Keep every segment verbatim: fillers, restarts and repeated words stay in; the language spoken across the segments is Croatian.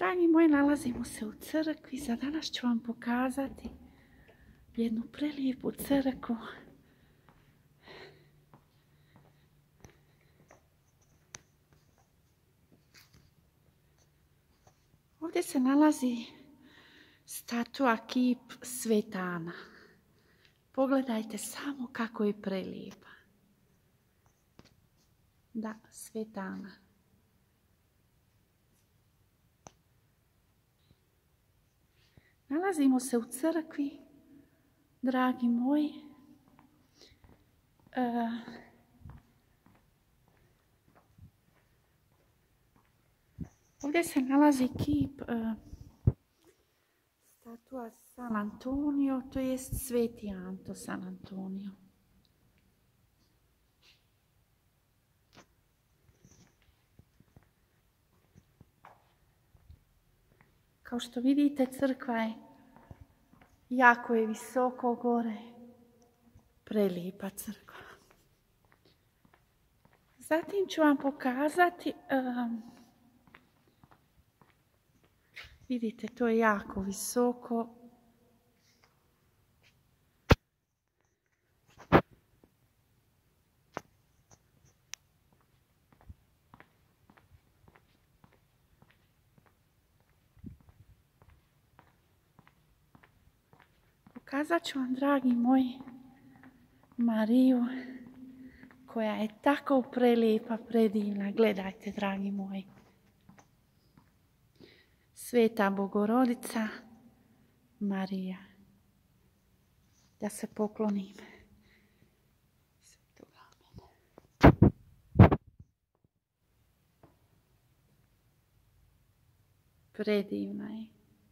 Dragi moji, nalazimo se u crkvi. Za danas ću vam pokazati jednu prelijepu crkvu. Ovdje se nalazi statua, kip Sveta Ana. Pogledajte samo kako je prelijepa. Da, Sveta Ana. Nalazimo se u crkvi, dragi moji. E, ovdje se nalazi kip e, statua San Antonio, to jest Sveti Anto San Antonio. Kao što vidite, crkva je jako je visoko gore. Prelijepa crkva. Zatim ću vam pokazati, um, vidite, to je jako visoko. Pokazat ću vam, dragi moji, Mariju, koja je tako prelijepa, predivna. Gledajte, dragi moji. Sveta Bogorodica Marija. Da se poklonim. Predivna je.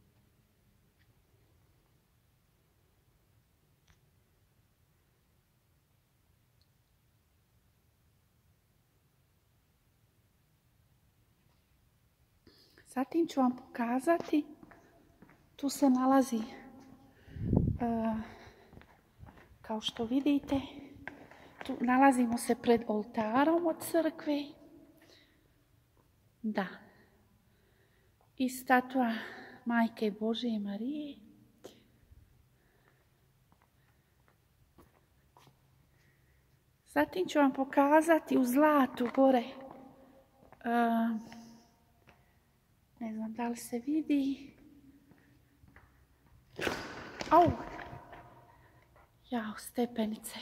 Zatim ću vam pokazati, tu se nalazi, uh, kao što vidite, tu nalazimo se pred oltarom od crkve. Da. I statua Majke Božje Marije. Zatim ću vam pokazati u zlatu gore. Uh, Ne znam da li se vidi. Au! Jao, stepenice.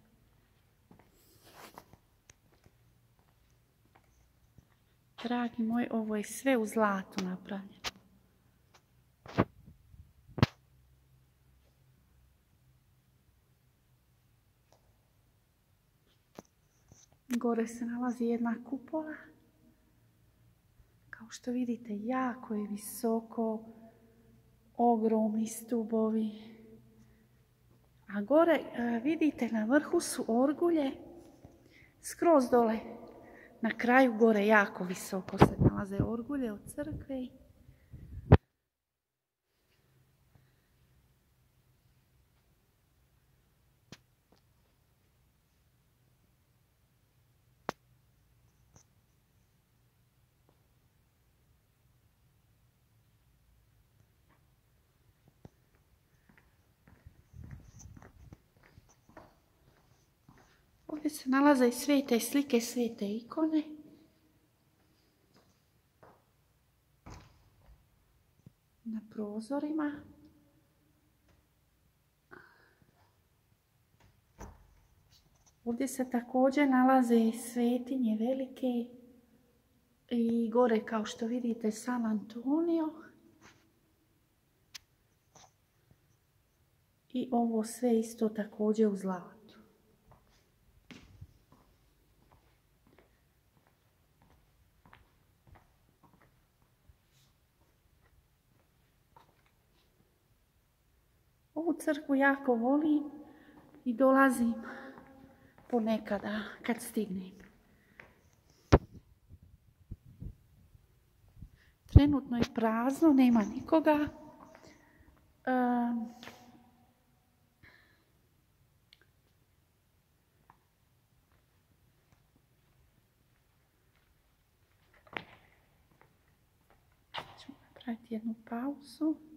Dragi moji, ovo je sve u zlatu napravljeno. Gore se nalazi jedna kupola. Kao što vidite, jako je visoko, ogromni stubovi. A gore vidite, na vrhu su orgulje, skroz dole. Na kraju gore jako visoko se nalaze orgulje od crkve. Ovdje se nalaze i svete slike, svete ikone. Na prozorima. Ovdje se također nalaze svetinje velike i gore, kao što vidite, San Antonio. I ovo sve isto također u zlatu. Ovu crkvu jako volim i dolazim ponekada kad stignem. Trenutno je prazno, nema nikoga. Um, ću napraviti napraviti jednu pauzu.